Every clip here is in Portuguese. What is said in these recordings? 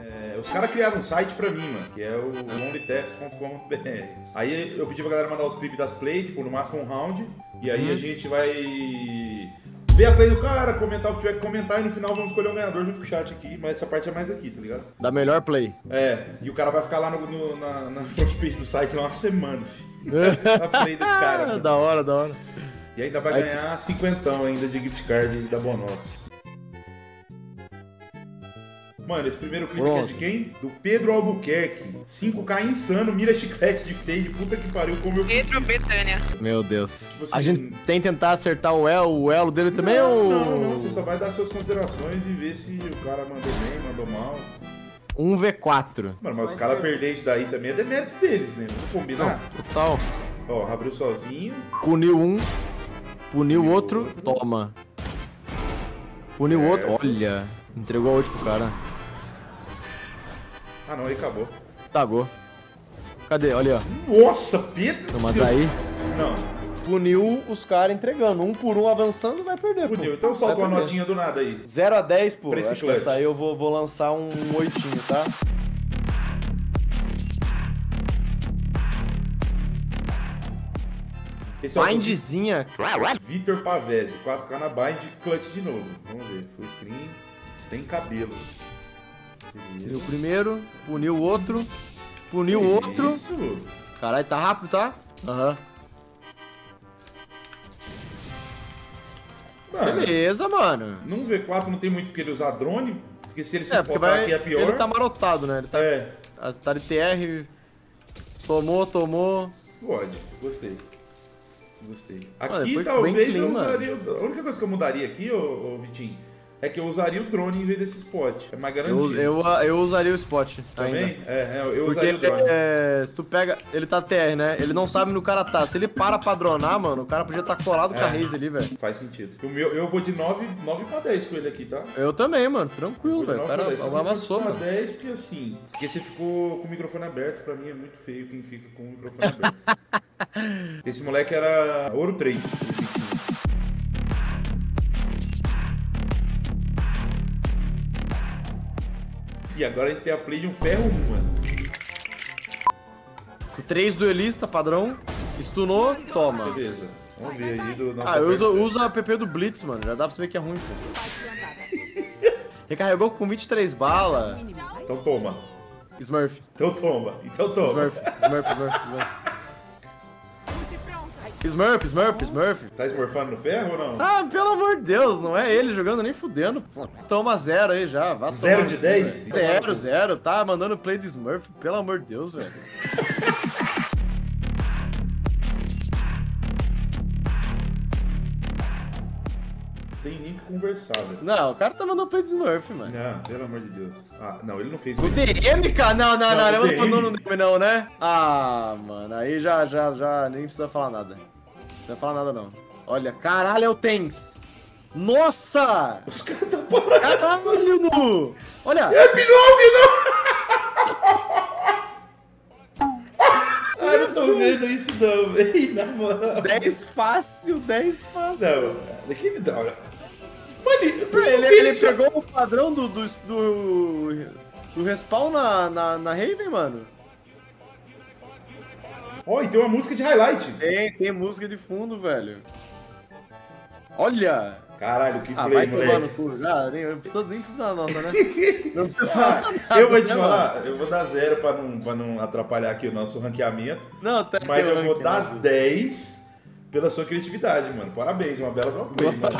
Os caras criaram um site pra mim, mano, que é o onlytaps.com.br. Aí eu pedi pra galera mandar os clipes das play, tipo, no máximo um round. E aí a gente vai ver a play do cara, comentar o que tiver que comentar e no final vamos escolher um ganhador junto com o chat aqui. Mas essa parte é mais aqui, tá ligado? Da melhor play. E o cara vai ficar lá na front page do site lá uma semana, filho. A play do cara. Mano. Da hora, da hora. E ainda vai ganhar 50 ainda de gift card da Bonox. Mano, esse primeiro clipe aqui é de quem? Do Pedro Albuquerque. 5K insano, mira chiclete de fade. Puta que pariu, como eu... Pedro Betânia. Meu Deus. Tipo assim, a gente tem que tentar acertar o elo dele também ou... Não, você só vai dar suas considerações e ver se o cara mandou bem, mandou mal. 1v4. Mano, mas os caras perderem isso daí também é demérito deles, né? Vamos combinar? Não, total. Ó, abriu sozinho. Puniu um. Puniu o outro. Toma. Puniu o outro. Olha. Entregou a ult pro cara. Ah não, aí acabou. Tagou. Cadê? Olha, ó. Nossa, Pedro! Não, mas aí... Não. Puniu os caras entregando. Um por um avançando, vai perder, Puniu. pô. Então solta uma notinha do nada aí. 0 a 10, pô. Pra esse Acho que clutch. essa aí eu vou lançar um 8, tá? Esse é o Bindzinha. Vitor Pavese, 4K na bind, clutch de novo. Vamos ver, full screen, sem cabelo. Puniu o primeiro, puniu o outro, puniu o outro. Isso. Caralho, tá rápido, tá? Aham. Mano, Beleza, mano. num V4 não tem muito porque ele usar drone, porque se ele se Porque botar aqui é pior. ele tá marotado, né? Ele tá, tá de TR, tomou. Pode, gostei. Gostei. Olha, Aqui foi talvez bem clean, eu usaria. A única coisa que eu mudaria aqui, ô Vitinho, é que eu usaria o drone em vez desse spot. É mais garantido. Eu usaria o spot Também? ainda. Eu Porque usaria o drone. se tu pega. Ele tá TR, né? Ele não sabe onde o cara tá. Se ele para padronar, mano, o cara podia estar colado com a Raze ali, velho. Faz sentido. Eu vou de 9 pra 10 com ele aqui, tá? Eu também, mano. Tranquilo, Eu vou de velho. O 9 pra cara 10. Se eu amassou, for mano. pra 10 porque assim. Porque você ficou com o microfone aberto, pra mim é muito feio quem fica com o microfone aberto. Esse moleque era ouro 3. E agora a gente tem a play de um ferro 1, mano. 3 duelista, padrão. Stunou, toma. Beleza. Vamos ver aí do nosso. Eu uso a app do Blitz, mano. Já dá pra saber que é ruim, pô. Recarregou com 23 balas. Então toma. Smurf. Então toma. Então toma. Smurf. Tá smurfando no ferro ou não? Ah, pelo amor de Deus, não é ele jogando nem fudendo. Pô. Toma 0 aí já. 0 de 10? 0. Tá mandando play de Smurf, pelo amor de Deus, velho. Tem nem que conversar, velho. Não, o cara tá mandando play de Smurf, mano. Não, pelo amor de Deus. Ah, não, ele não fez O DM, cara? Não, o ele não mandou no DM não, né? Ah, mano, aí já nem precisa falar nada. Não precisa falar nada, não. Olha, caralho, é o Tens. Nossa! Os caras tá parado. Caralho, Nu! Olha! É Pinog, não! Ai, não tô vendo isso não, velho. Na moral. 10 fácil. Não, daqui me dá. Mano, Ele pegou o padrão do respawn na Raven, mano. Ó, e tem uma música de highlight. Tem música de fundo, velho. Olha! Caralho, que play, vai moleque. tomar no cu. Nem precisa dar nota, né? Não precisa falar nada. Eu vou te né, falar, mano? eu vou dar 0 pra não atrapalhar aqui o nosso ranqueamento. Não, tá Mas eu vou ranking, dar né? 10 pela sua criatividade, mano. Parabéns, uma bela play, mano.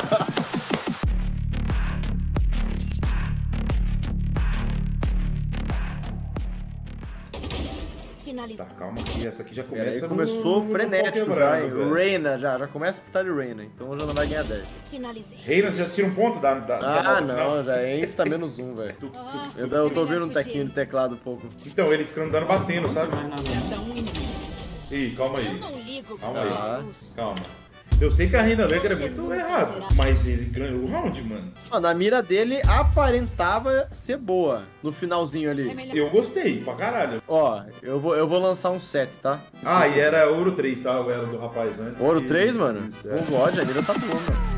Tá, calma que essa aqui já começa Aí começou no frenético pau já, quebrado, hein? velho. Reina já começa a pitar de Reina, então já não vai ganhar 10. Finalizei. Reina, você já tira um ponto da nota Ah, não, final? já é insta menos 1, velho. Eu tô ouvindo um tequinho de teclado um pouco. Então, ele fica andando batendo, sabe? Resta um inimigo. Ih, calma Eu aí. não ligo Calma pra aí. sua luz. Calma. Eu sei que a Reina Lega é muito errado, mas ele ganhou o round, mano. Mano, a mira dele aparentava ser boa no finalzinho É ali. melhor. Eu gostei, pra caralho. Ó, eu vou lançar um 7, tá? Ah, e era ouro 3, tá? Era do rapaz antes. Ouro que- 3, mano? É. Um God, a mira tá boa, mano.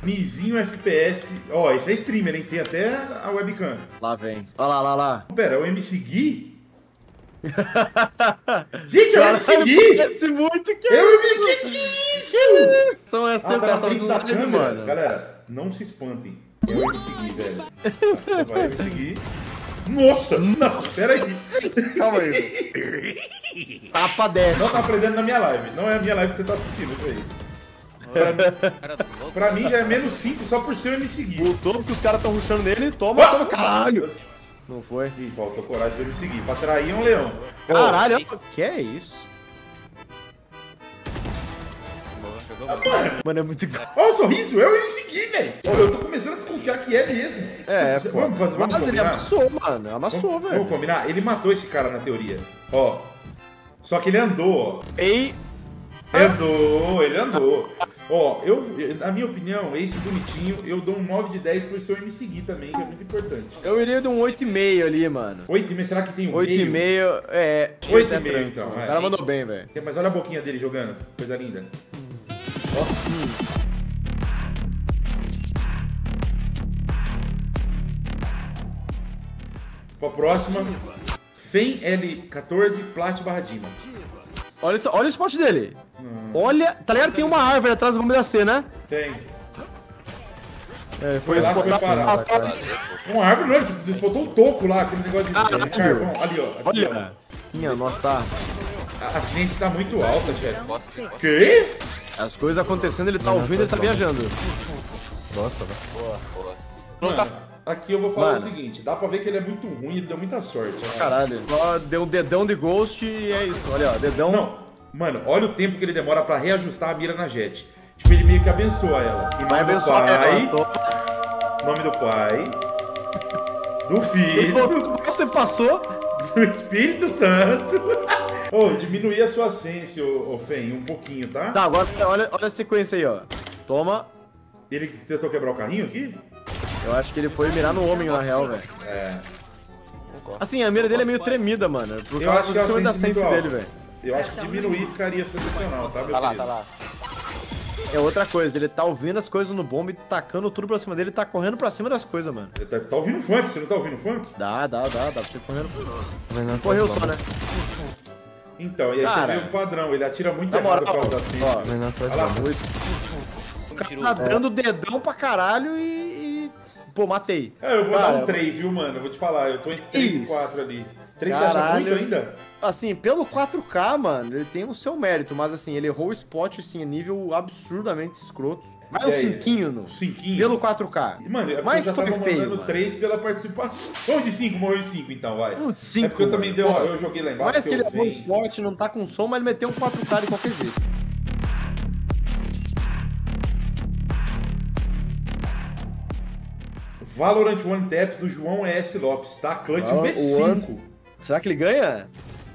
Mizinho FPS. Ó, esse é streamer, hein? Tem até a webcam. Lá vem. Olha lá, lá, lá. Pera, é o MC Gui? Gente, é o MC Gui! Parece muito que É o MC Gui! Que isso? São essas Ah, tá na frente da câmera. Galera, não se espantem. É o MC Gui, velho. Vai o MC Gui. Nossa! Não, pera aí. Calma aí. Tapa 10. Não tá aprendendo na minha live. Não é a minha live que você tá assistindo, isso aí. Pra mim já é menos 5 só por ser o MC Gui. Voltou porque os caras tão rushando nele. Toma, toma, caralho. Não foi? Ih, faltou coragem de me seguir. Pra trair um leão. Caralho, que é isso? Mano, é muito... Olha o sorriso, eu me segui, velho. Eu tô começando a desconfiar que é mesmo. Vamos fazer, vamos Mas ele combinar? amassou, mano. Amassou, velho. Vamos combinar? Ele matou esse cara na teoria. Ó. Só que ele andou, ó. Ei. Ele andou. Ó, na minha opinião, esse bonitinho, eu dou um 9 de 10 por seu me seguir também, que é muito importante. Eu iria de um 8,5 ali, mano. 8,5, será que tem um 8,5, é... 8,5 então, O cara mandou bem, velho. Mas olha a boquinha dele jogando, coisa linda. Ó. Pra próxima, Fen L14 Plat barra Dima. Olha o spot dele. Olha, tá ligado? Tem uma árvore atrás do bomba da C, né? Tem. É, Foi lá que foi parar. Uma árvore não, ele botou um toco lá, aquele negócio de carvão. Ali, ó. Aqui, olha. Minha nossa, tá. A ciência tá muito alta, chefe. Quê? As coisas acontecendo, ele tá ouvindo, ele tá viajando. Nossa, velho. Boa. Mano, aqui eu vou falar o seguinte, dá pra ver que ele é muito ruim, ele deu muita sorte. Né? Caralho, só deu um dedão de ghost e é isso. Olha, ó, dedão. Não, mano, olha o tempo que ele demora pra reajustar a mira na jet. Tipo, ele meio que abençoa ela. Em nome do pai, nome do pai, do filho, Você passou? do Espírito Santo. Ô, diminuir a sua ciência, ô Fen, um pouquinho, tá? Tá, agora olha a sequência aí, ó. Toma. Ele tentou quebrar o carrinho aqui? Eu acho que ele foi mirar no homem, na real, velho. É. Assim, a mira dele é meio tremida, mano. Por Eu acho que causa a da sense sense muito dele, alta. velho. Eu acho que diminuir ficaria sensacional, tá, meu Tá lá, querido? tá lá. É outra coisa, ele tá ouvindo as coisas no bomba e tacando tudo pra cima dele, tá correndo pra cima das coisas, mano. Você tá ouvindo funk? Você não tá ouvindo funk? Dá pra você correndo. Correu só, né? Então, e aí Cara, você vê o padrão, ele atira muito na errado por moral, causa da ciência. ó, Olha lá, O cara tá dando dedão pra caralho e... Pô, matei. eu vou Cara, dar um 3, viu, mano? Eu vou te falar, eu tô entre 3 e Isso. 4 ali. 3 você acha Caralho. muito ainda? Assim, pelo 4K, mano, ele tem o seu mérito, mas assim, ele errou o spot, assim, a nível absurdamente escroto. Vai E um aí? 5 no... 5. Pelo 4K. Mano, é porque Mas eu já foi tava feio, mandando mano. 3 pela participação. Vamos de 5, morreu de 5 então, vai. Um 5, É porque eu também dei uma, eu joguei lá embaixo. Mais que ele porque errou eu o spot, não tá com som, mas ele meteu um 4K de qualquer jeito. Valorant One Taps do João E.S. Lopes, tá? Clutch Valorant V5. Será que ele ganha?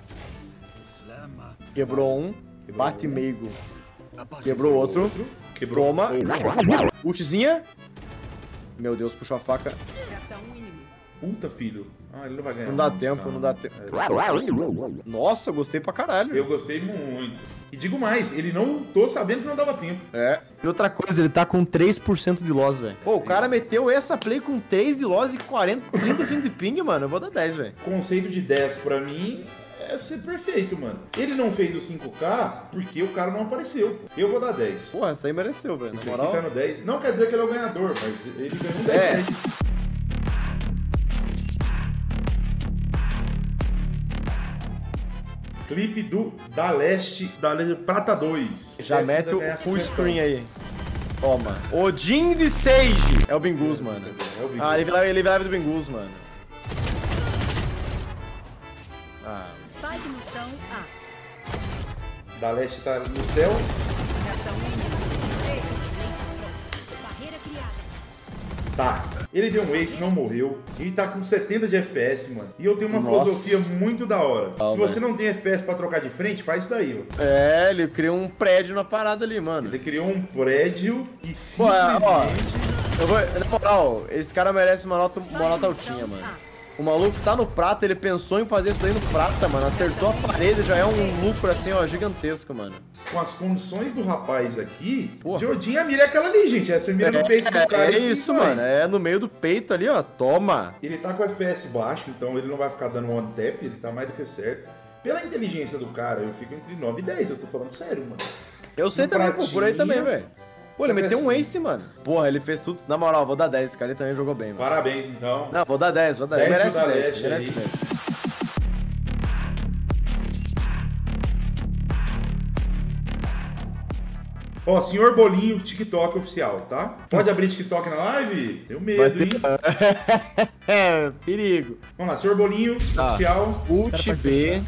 Quebrou um. Bate meigo. Quebrou outro. Quebrou. Toma. Ultizinha. Meu Deus, puxou a faca. Puta, filho. Ah, ele não vai ganhar. Não dá tempo, não dá tempo. Nossa, gostei pra caralho. Eu gostei muito. E digo mais, ele não tô sabendo que não dava tempo. É. E outra coisa, ele tá com 3% de loss, velho. Pô, o cara meteu essa play com 3 de loss e 35 de ping, mano. Eu vou dar 10, velho. Conceito de 10 pra mim é ser perfeito, mano. Ele não fez o 5K porque o cara não apareceu. Eu vou dar 10. Porra, essa aí mereceu, velho. Na Esse moral. aqui tá no 10. Não quer dizer que ele é o ganhador, mas ele ganhou um 10. É. Clipe do Da Leste Prata 2. Já mete o full screen aí. Toma. Odin de Sage. É o Bingus, mano. É o Bingus. Ah, ele vai do Bingus, mano. Ah. Spike no chão, A. Da Leste tá no céu. Reação inimiga. Barreira criada. Tá. Ele deu um ace, não morreu. Ele tá com 70 de FPS, mano. E eu tenho uma Nossa. filosofia muito da hora. Se você velho. não tem FPS pra trocar de frente, faz isso daí, ó. É, ele criou um prédio na parada ali, mano. Ele criou um prédio e Pô, ó, simplesmente... eu vou, na moral, esse cara merece uma nota altinha, mano. O maluco tá no prata, ele pensou em fazer isso daí no prata, mano. Acertou a parede, já é um lucro assim, ó, gigantesco, mano. Com as condições do rapaz aqui, Porra. de Odin a mira é aquela ali, gente. Essa mira no peito do cara. É isso, mano. É no meio do peito ali, ó. Toma. Ele tá com o FPS baixo, então ele não vai ficar dando one tap, ele tá mais do que certo. Pela inteligência do cara, eu fico entre 9 e 10, eu tô falando sério, mano. Eu sei No também, pô, por aí pratinha. também, velho. Pô, ele meteu um ace, mano. Porra, ele fez tudo. Na moral, vou dar 10. Esse cara ele também jogou bem, mano. Parabéns, então. Não, vou dar 10, vou dar 10. 10 Merece pro 10, Dalete merece aí. 10. Ó, senhor Bolinho, TikTok oficial, tá? Pode abrir TikTok na live? Tenho medo, hein? É, perigo. Vamos lá, senhor Bolinho, Tá. oficial. Ult B.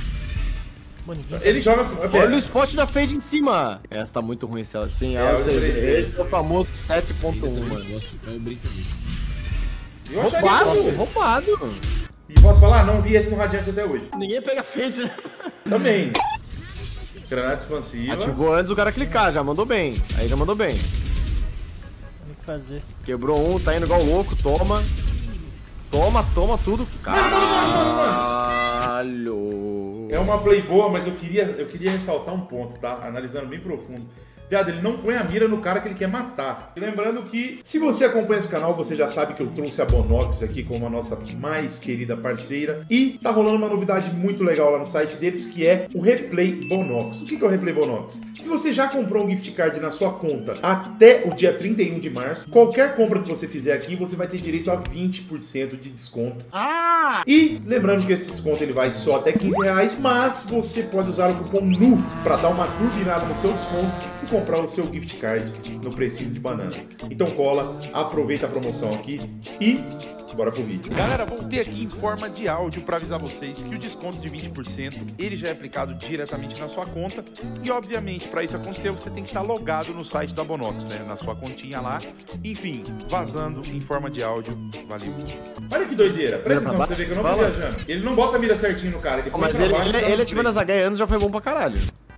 Ele joga... Olha o spot da Fade em cima. Essa tá muito ruim, sim. Ele é o famoso 7.1, mano. Nossa, tá brincadeira. Eu acharia Roubado. E posso falar? Não vi esse no Radiante até hoje. Ninguém pega Fade, né? Também. Granada expansiva. Ativou antes do cara clicar, já mandou bem. Aí já mandou bem. Tem que fazer. Quebrou um, tá indo igual louco, toma. Toma tudo. Caralho. É uma play boa, mas eu queria ressaltar um ponto, tá? Analisando bem profundo. Viado, ele não põe a mira no cara que ele quer matar. E lembrando que, se você acompanha esse canal, você já sabe que eu trouxe a Bonox aqui como a nossa mais querida parceira. E tá rolando uma novidade muito legal lá no site deles, que é o Replay Bonox. O que é o Replay Bonox? Se você já comprou um gift card na sua conta até o dia 31 de março, qualquer compra que você fizer aqui, você vai ter direito a 20% de desconto. E lembrando que esse desconto ele vai só até R$15, mas você pode usar o cupom NU para dar uma turbinada no seu desconto e comprar o seu gift card no precinho de banana. Então cola, aproveita a promoção aqui e bora pro vídeo. Galera, voltei aqui em forma de áudio para avisar vocês que o desconto de 20% ele já é aplicado diretamente na sua conta e obviamente para isso acontecer você tem que estar logado no site da Bonox, né, na sua continha lá. Enfim, vazando em forma de áudio. Valeu. Olha que doideira, presta atenção, Mira pra você vê que eu não baixo, tô fala. viajando. Ele não bota a mira certinho no cara, ele põe Mas pra baixo. ele ativando as HE já foi bom pra caralho.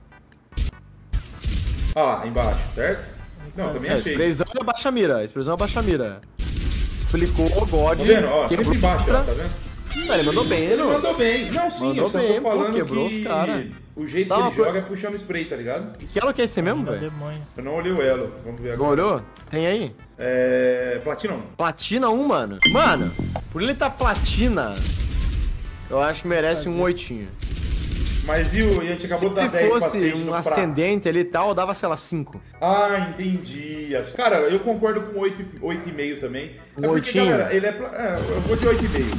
Olha lá, embaixo, certo? Não, também achei. Sprayzão e abaixa a mira. Sprayzão e abaixa a mira. Flicou o God. Tá vendo? Ó, quebrou sempre embaixo, ó, outra. tá vendo? Ele mandou bem, Ele mandou bem. Não, sim, Mandou eu só bem, tô pô, falando quebrou que os cara. o jeito Sabe que uma ele coisa- joga é puxando spray, tá ligado? Que elo que é esse mesmo, velho? Demônio. Eu não olhei o elo, vamos ver Não agora. olhou? Tem aí? Platina 1. Platina 1, mano. Mano, por ele tá platina, eu acho que merece um 8. Mas e a gente acabou de dar Se 10 pra fosse Sage um no prato. ascendente ali e tal, eu dava, sei lá, 5. Ah, entendi. Cara, eu concordo com 8,5 também. Um É porque, oitinho? galera, ele eu vou de 8,5.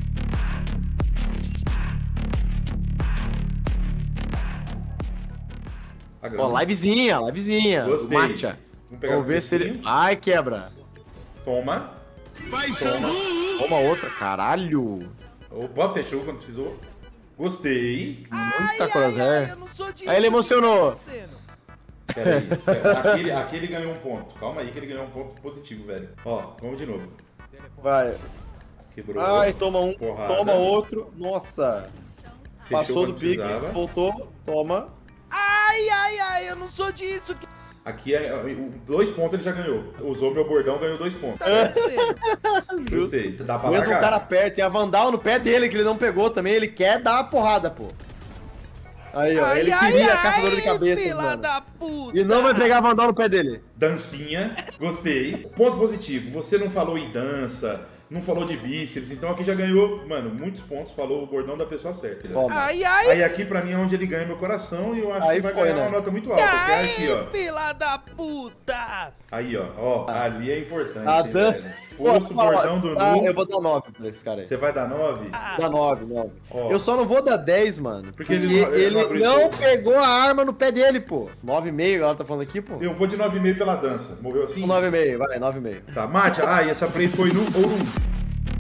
Ó, livezinha. Gostei. Matcha. Vamos pegar Vamos ver se ele... pouquinho. Ai, quebra. Toma. Toma outra, caralho. Opa, fechou quando precisou. Gostei. Muita crosshair. Aí ele emocionou. Pera aí. Aquele ganhou um ponto. Calma aí que ele ganhou um ponto positivo, velho. Ó, vamos de novo. Vai. Quebrou. Ai, toma um, Porrada. toma outro. Nossa. Fechou Passou quando do pique, precisava. voltou, toma. Ai, eu não sou disso. Que Aqui, 2 pontos ele já ganhou. Usou meu bordão, ganhou 2 pontos. tá acontecendo? Gostei. Dá pra Mesmo o largar. cara perto, e a Vandal no pé dele, que ele não pegou também, ele quer dar a porrada, pô. Aí, ó, ele queria a caçadora de cabeça, fila mano. da puta. E não vai pegar a Vandal no pé dele. Dancinha, gostei. Ponto positivo, você não falou em dança, não falou de bíceps, então aqui já ganhou, mano, muitos pontos, falou o bordão da pessoa certa. Toma. Aí aqui pra mim é onde ele ganha meu coração e eu acho Aí que vai foi, ganhar né? uma nota muito alta. Porque é aqui, ó. Fila da puta. Aí, ó, ali é importante. A hein, dança. velho. Pulso, bordão do Nu. Eu vou dar 9 pra esse cara aí. Você vai dar 9? Dá 9. Ó. Eu só não vou dar 10, mano. Porque Porque ele ele não abriu não isso. pegou a arma no pé dele, pô. 9,5, ela tá falando aqui, pô. Eu vou de 9,5 pela dança. Morreu assim? 9,5, vai, 9,5. Tá, Mate, e essa play foi no ouro 1.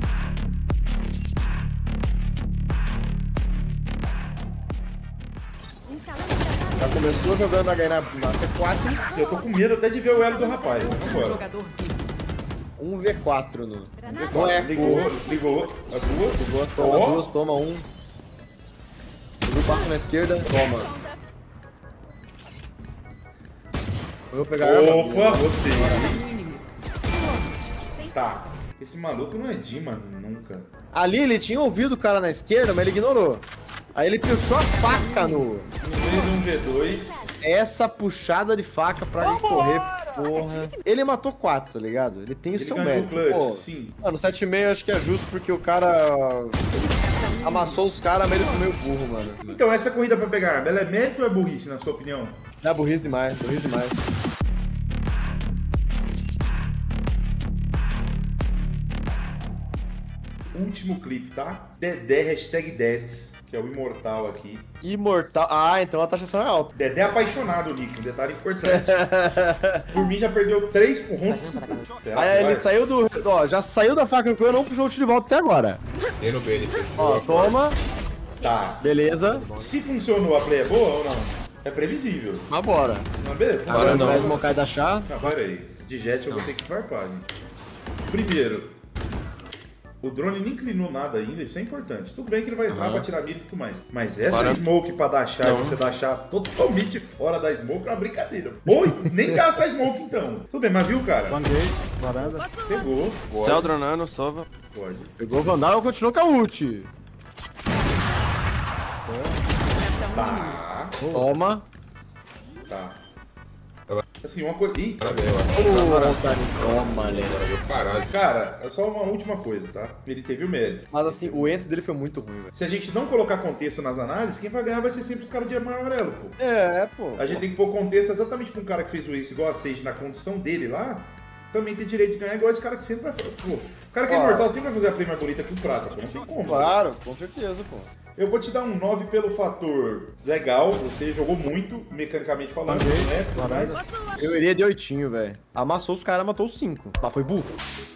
Já começou jogando a ganhar na C4. Eu tô com medo até de ver o elo do rapaz. Vamos embora. Jogador vivo. 1v4 no. Não é Ligou. A duas. Ligou, toma Ó. 2, toma 1. Subiu o passo na esquerda, toma. Eu vou pegar a arma. Opa, você. No inimigo. Tá. Esse maluco não é Dima nunca. Ali ele tinha ouvido o cara na esquerda, mas ele ignorou. Aí ele puxou a faca no... No 2v2. Essa puxada de faca pra ele correr, porra. Ele matou 4, tá ligado? Ele tem o Ele seu ganhou o mérito. clutch, Pô, sim. mano, 7,5 eu acho que é justo porque o cara... Ele amassou os caras, mas ele comeu burro, mano. Então, essa corrida pra pegar arma, ela é mérito ou é burrice, na sua opinião? É burrice demais, burrice demais. Último clipe, tá? Dedé, hashtag Deads, que é o imortal aqui. Imortal. Ah, então a taxação é alta. Dedé é apaixonado, Nick, um detalhe importante. Por mim já perdeu 3 pontos. Será Aí que ele vai? saiu do... Ó, já saiu da faca no cu, eu não puxou o tiro de volta até agora. Tem no B, ele fez. Ó, toma. Tá. Beleza. Se funcionou, a play é boa ou não? É previsível. Mas bora. Mas beleza, Agora funcionou. não vai Mokai da chá. Não, pera aí. De jet eu vou ter que farpar, gente. Primeiro, o drone nem inclinou nada ainda, isso é importante. Tudo bem que ele vai entrar pra tirar mira e tudo mais. Mas essa smoke pra dar chá e você dar chá totalmente fora da smoke é uma brincadeira. Ou nem gasta a smoke então. Tudo bem, mas viu, cara? Vanguei, varanda. Pegou. Céu dronando, sova. Pode. Pegou o Vandal e continuou com a ult. Tá. Toma. Tá. Assim, uma coisa. Ih, Pra ver, eu acho. Toma, né? Caralho. cara, é só uma última coisa, tá? Ele teve o mérito. Mas assim, o enter dele foi muito ruim, velho. Se a gente não colocar contexto nas análises, quem vai ganhar vai ser sempre os caras de amarelo, pô. É, pô. A gente tem que pôr contexto exatamente pra um cara que fez o ace igual a Sage na condição dele lá, também tem direito de ganhar igual esse cara que sempre vai fazer. Pô, o cara que é imortal sempre vai fazer a play mais bonita que o prata, pô. Não tem como. Claro, com certeza, pô. Eu vou te dar um 9 pelo fator legal, você jogou muito, mecanicamente falando, né? Tudo mais. Eu iria de 8, velho. Amassou os caras, matou os 5. Mas foi burro.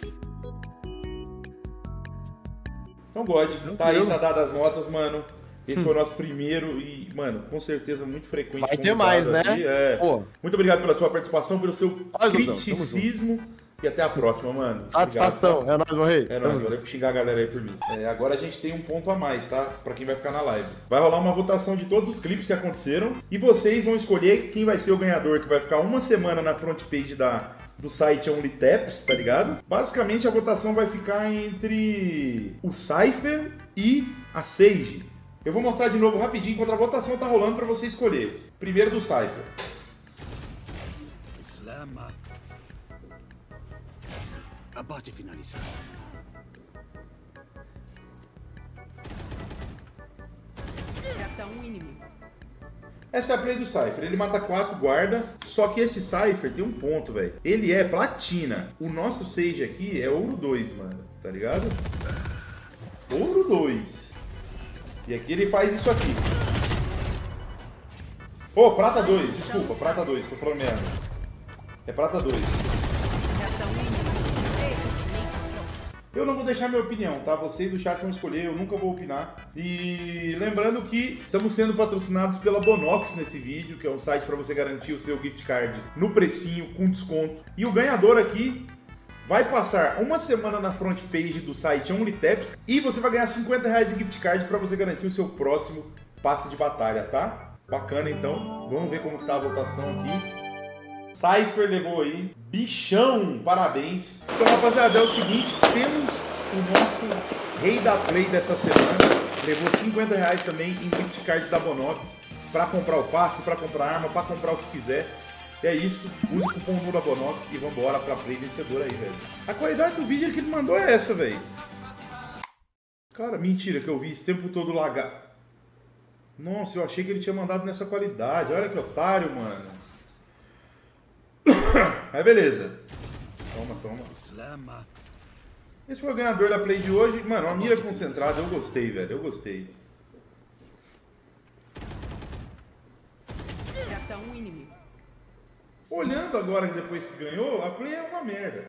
Então, God, tá aí, tá dadas as notas, mano. Esse foi o nosso primeiro e, mano, com certeza muito frequente. Vai ter convidado mais, né? aqui, é. Pô. Muito obrigado pela sua participação, pelo seu Faz, Luzão, criticismo. E até a próxima, mano. Satisfação. Obrigado, É nóis, meu rei. é nóis, valeu por xingar a galera aí por mim. Agora a gente tem um ponto a mais, tá? Pra quem vai ficar na live. Vai rolar uma votação de todos os clipes que aconteceram e vocês vão escolher quem vai ser o ganhador, que vai ficar uma semana na front page do site OnlyTaps, tá ligado? Basicamente a votação vai ficar entre o Cypher e a Sage. Eu vou mostrar de novo rapidinho enquanto a votação tá rolando pra você escolher. Primeiro do Cypher. Slama. Abate finalizado. Resta um inimigo. Essa é a play do Cypher. Ele mata 4, guarda. Só que esse Cypher tem um ponto, velho. Ele é platina. O nosso Sage aqui é ouro 2, mano. Tá ligado? Ouro 2. E aqui ele faz isso aqui. Ô, prata 2. Desculpa, prata 2. Tô falando merda. É prata 2. Resta um inimigo. Eu não vou deixar minha opinião, tá? Vocês do chat vão escolher, eu nunca vou opinar. E lembrando que estamos sendo patrocinados pela Bonox nesse vídeo, que é um site para você garantir o seu gift card no precinho, com desconto. E o ganhador aqui vai passar uma semana na front page do site OnlyTaps e você vai ganhar R$50 de gift card para você garantir o seu próximo passe de batalha, tá? Bacana, então. Vamos ver como que tá a votação aqui. Cypher levou aí. Bichão, parabéns. Então, rapaziada, é o seguinte, temos o nosso rei da play dessa semana. Levou R$50 também em gift card da Bonox para comprar o passe, para comprar arma, para comprar o que quiser. É isso, use o cupom da Bonox e vambora pra play vencedora aí, velho. A qualidade do vídeo que ele mandou é essa, velho. Cara, mentira que eu vi esse tempo todo lagar. Nossa, eu achei que ele tinha mandado nessa qualidade. Olha que otário, mano. Mas beleza. Toma. Slama. Esse foi o ganhador da play de hoje. Mano, uma mira concentrada. Eu gostei, velho. Eu gostei. Resta um inimigo. Olhando agora, depois que ganhou, a play é uma merda.